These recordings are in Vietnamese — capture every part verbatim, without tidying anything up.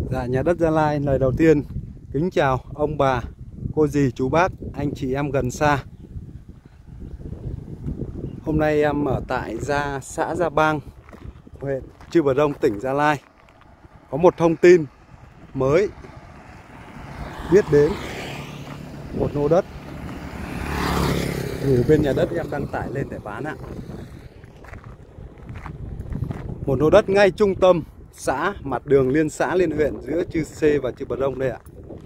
Dạ, nhà đất Gia Lai lời đầu tiên kính chào ông bà, cô dì, chú bác, anh chị em gần xa. Hôm nay em ở tại Gia xã Gia Bang, huyện Chư Bờ Đông, tỉnh Gia Lai. Có một thông tin mới biết đến một lô đất gửi bên nhà đất em đăng tải lên để bán ạ. Một lô đất ngay trung tâm xã, mặt đường liên xã liên huyện giữa Chư Sê và Chư Bờ Đông đây ạ.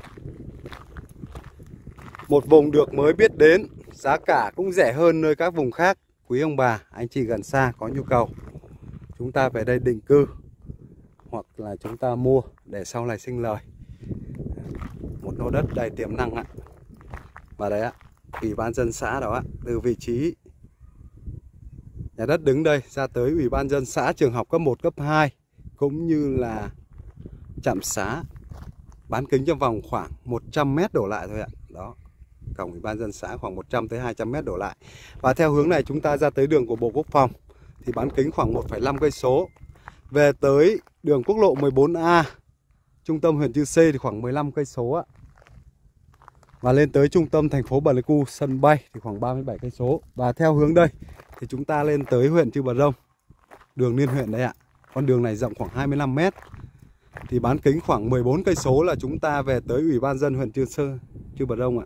Một vùng được mới biết đến, giá cả cũng rẻ hơn nơi các vùng khác. Quý ông bà, anh chị gần xa có nhu cầu, chúng ta về đây định cư hoặc là chúng ta mua để sau này sinh lời. Một lô đất đầy tiềm năng ạ. Và đấy ạ, ủy ban dân xã đó ạ, từ vị trí nhà đất đứng đây ra tới ủy ban dân xã, trường học cấp một, cấp hai cũng như là trạm xá, bán kính trong vòng khoảng một trăm mét đổ lại thôi ạ. Đó, cổng ủy ban dân xã khoảng một trăm tới hai trăm mét đổ lại. Và theo hướng này chúng ta ra tới đường của Bộ Quốc phòng thì bán kính khoảng một phẩy năm cây số. Về tới đường quốc lộ mười bốn A, trung tâm huyện Chư Sê thì khoảng mười lăm cây số ạ. Và lên tới trung tâm thành phố Pleiku, sân bay thì khoảng ba mươi bảy cây số. Và theo hướng đây thì chúng ta lên tới huyện Chư Bờ Đông, đường liên huyện đấy ạ. Con đường này rộng khoảng hai mươi lăm mét. Thì bán kính khoảng mười bốn cây số là chúng ta về tới ủy ban dân huyện Chư Sê, Chư Bờ Đông ạ.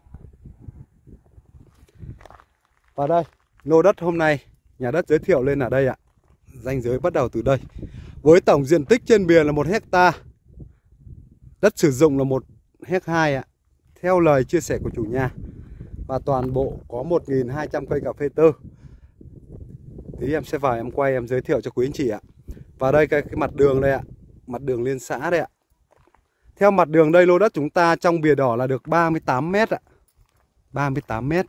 Và đây, lô đất hôm nay nhà đất giới thiệu lên ở đây ạ. Ranh giới bắt đầu từ đây. Với tổng diện tích trên bìa là một hecta, đất sử dụng là một héc hai ạ. Theo lời chia sẻ của chủ nhà. Và toàn bộ có một nghìn hai trăm cây cà phê tơ. Thì em sẽ vào em quay em giới thiệu cho quý anh chị ạ. Và đây cái, cái mặt đường đây ạ, mặt đường liên xã đây ạ. Theo mặt đường đây lô đất chúng ta trong bìa đỏ là được ba mươi tám mét ạ. ba mươi tám mét.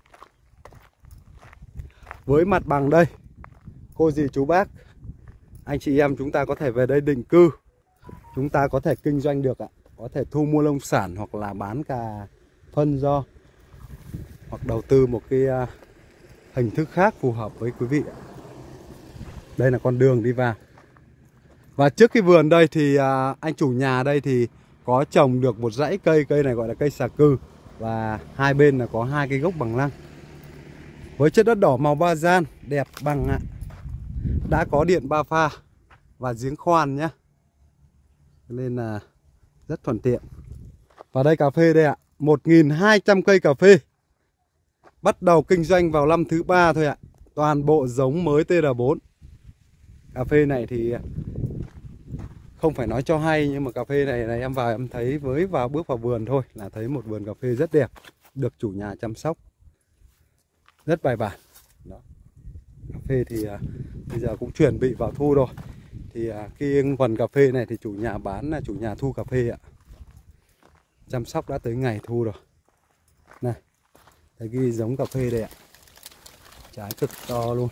Với mặt bằng đây, cô dì chú bác, anh chị em chúng ta có thể về đây định cư, chúng ta có thể kinh doanh được ạ. Có thể thu mua nông sản hoặc là bán cà phân do, hoặc đầu tư một cái uh, hình thức khác phù hợp với quý vị ạ. Đây là con đường đi vào. Và trước cái vườn đây thì uh, anh chủ nhà đây thì có trồng được một dãy cây, cây này gọi là cây xà cừ. Và hai bên là có hai cái gốc bằng lăng. Với chất đất đỏ màu ba gian, đẹp bằng ạ. Đã có điện ba pha và giếng khoan nhé. Nên là rất thuận tiện. Và đây cà phê đây ạ, một nghìn hai trăm cây cà phê. Bắt đầu kinh doanh vào năm thứ ba thôi ạ. Toàn bộ giống mới T R bốn. Cà phê này thì không phải nói cho hay, nhưng mà cà phê này, này em vào em thấy với vào bước vào vườn thôi là thấy một vườn cà phê rất đẹp, được chủ nhà chăm sóc rất bài bản. Đó. Cà phê thì uh, bây giờ cũng chuẩn bị vào thu rồi. Thì uh, cái vườn cà phê này thì chủ nhà bán là chủ nhà thu cà phê ạ. Chăm sóc đã tới ngày thu rồi. Này, thấy ghi giống cà phê đây ạ. Trái cực to luôn.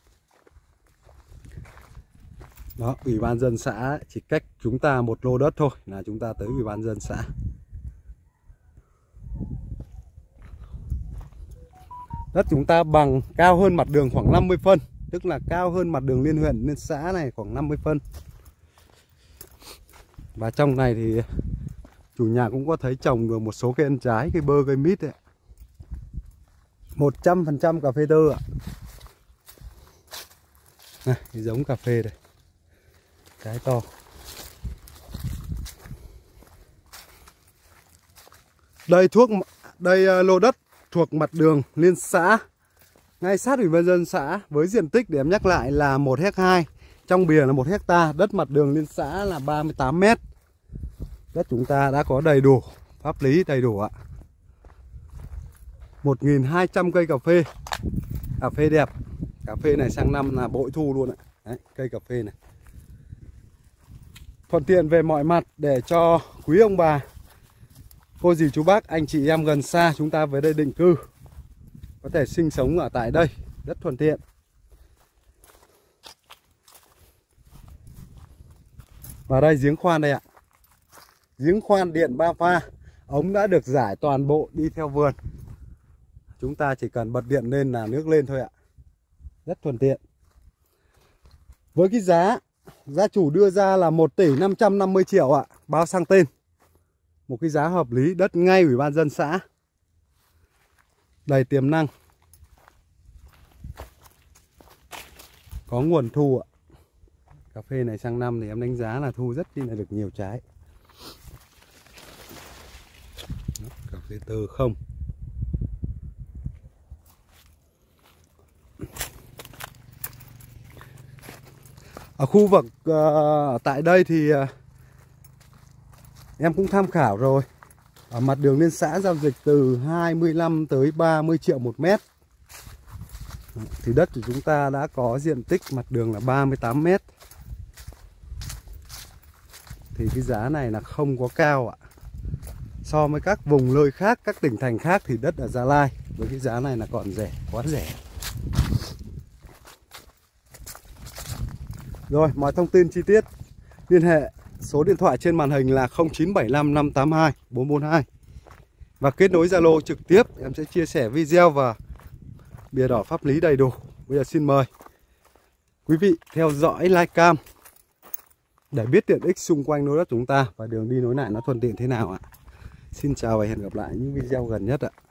Đó, ủy ban dân xã chỉ cách chúng ta một lô đất thôi là chúng ta tới ủy ban dân xã. Đất chúng ta bằng cao hơn mặt đường khoảng năm mươi phân, tức là cao hơn mặt đường liên huyện liên xã này khoảng năm mươi phân. Và trong này thì chủ nhà cũng có thấy trồng được một số cây ăn trái, cây bơ, cây mít ấy. một trăm phần trăm cà phê tơ ạ. Này, cái giống cà phê đây. Trái to. Đây thuốc đây lô đất thuộc mặt đường liên xã, ngay sát ủy ban dân xã, với diện tích để em nhắc lại là một héc hai, trong bìa là một hecta, đất mặt đường liên xã là ba mươi tám mét. Đất chúng ta đã có đầy đủ pháp lý, đầy đủ ạ. một nghìn hai trăm cây cà phê. Cà phê đẹp. Cà phê này sang năm là bội thu luôn ạ. Đấy, cây cà phê này thuận tiện về mọi mặt để cho quý ông bà, cô dì chú bác, anh chị em gần xa chúng ta về đây định cư, có thể sinh sống ở tại đây rất thuận tiện. Và đây giếng khoan đây ạ. Giếng khoan điện ba pha, ống đã được rải toàn bộ đi theo vườn. Chúng ta chỉ cần bật điện lên là nước lên thôi ạ. Rất thuận tiện. Với cái giá Gia chủ đưa ra là một tỷ năm trăm năm mươi triệu ạ, bao sang tên. một cái giá hợp lý, đất ngay ủy ban dân xã, đầy tiềm năng, có nguồn thu ạ. Cà phê này sang năm thì em đánh giá là thu rất chi là được nhiều trái. Đó, cà phê tơ không. Ở khu vực uh, tại đây thì uh, em cũng tham khảo rồi. Ở mặt đường liên xã giao dịch từ hai mươi lăm tới ba mươi triệu một mét. Thì đất của chúng ta đã có diện tích mặt đường là ba mươi tám mét. Thì cái giá này là không có cao ạ. So với các vùng nơi khác, các tỉnh thành khác thì đất ở Gia Lai với cái giá này là còn rẻ, quá rẻ. Rồi, mọi thông tin chi tiết liên hệ số điện thoại trên màn hình là không chín bảy năm năm tám hai bốn bốn hai. Và kết nối Zalo trực tiếp, em sẽ chia sẻ video và bìa đỏ pháp lý đầy đủ. Bây giờ xin mời quý vị theo dõi livecam để biết tiện ích xung quanh lô đất chúng ta và đường đi nối lại nó thuận tiện thế nào ạ. Xin chào và hẹn gặp lại những video gần nhất ạ.